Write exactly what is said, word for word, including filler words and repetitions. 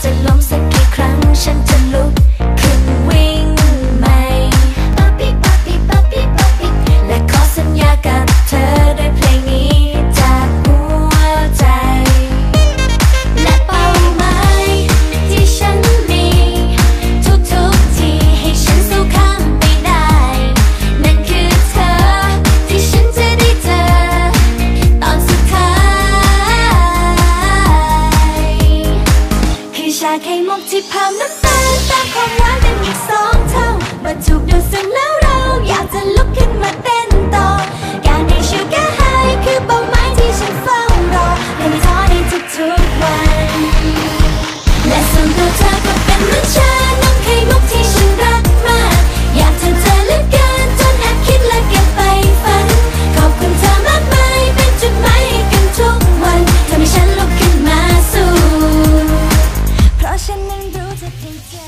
จะล้มสักกี่ครั้งฉันจะลุกขึ้นวิ่งใหม่ป๊อปปี้ป๊อปปี้ป๊อปปี้ป๊อปปี้และขอสัญญากับเธอด้วยเพลงนี้จากหัวใจและเป้าหมายที่ฉันมีทุกๆที่ให้ฉันสู้ข้ามไปได้นั่นคือเธอที่ฉันจะได้เจอตอนสุดท้ายคือชาไข่มุกที่เพิ่มน้ำตาลเติมความหวานเป็นอีกสองเท่าเมื่อถูกดูดซึมแล้วเราอยากจะลุกขึ้นมาเต้นต่อการได้ชูการ์ไฮคือเป้าหมายที่ฉันเฝ้ารอและไม่ท้อในทุกๆวันและส่วนตัวเธอก็เป็นเหมือนชานมไข่มุกที่ฉันรักมากอยากเธอเธอเหลือเกินจนแอบคิดและเก็บไปฝันขอบคุณเธอมากมายเป็นจุดหมายให้กันทุกวันทำให้ฉันลุกขึ้นมาสู้เพราะฉันนั้นรู้เธอเพียงใจ